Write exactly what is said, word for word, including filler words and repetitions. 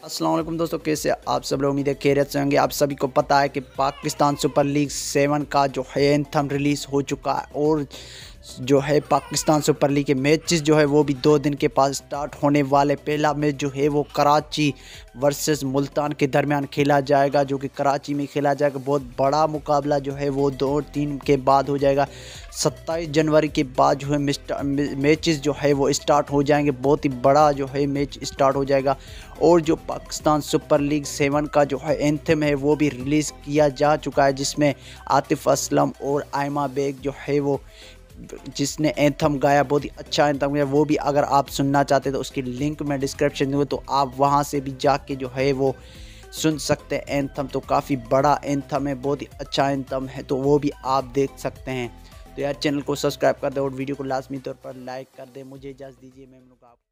अस्सलाम वालेकुम दोस्तों, कैसे आप सब लोग? उम्मीद है खैरियत से होंगे। आप सभी को पता है कि पाकिस्तान सुपर लीग सेवन का जो है एंथम रिलीज़ हो चुका है और जो है पाकिस्तान सुपर लीग के मैचेस जो है वो भी दो दिन के पास स्टार्ट होने वाले। पहला मैच जो है वो कराची वर्सेस मुल्तान के दरमियान खेला जाएगा, जो कि कराची में खेला जाएगा। बहुत बड़ा मुकाबला जो है वो दो तीन के बाद हो जाएगा। सत्ताईस जनवरी के बाद जो है मैचेस जो है वो स्टार्ट हो जाएंगे। बहुत ही बड़ा जो है मैच स्टार्ट हो जाएगा। और जो पाकिस्तान सुपर लीग सेवन का जो है एंथम है वो भी रिलीज़ किया जा चुका है, जिसमें आतिफ असलम और आयमा बेग जो है वो जिसने एंथम गाया, बहुत ही अच्छा एंथम गाया। वो भी अगर आप सुनना चाहते हैं तो उसकी लिंक मैं डिस्क्रिप्शन दूँगा, तो आप वहां से भी जाके जो है वो सुन सकते हैं एंथम। तो काफ़ी बड़ा एंथम है, बहुत ही अच्छा एंथम है, तो वो भी आप देख सकते हैं। तो यार चैनल को सब्सक्राइब कर दे और वीडियो को लाजमी तौर पर लाइक कर दे। मुझे इजाज़त दीजिए, मैं आप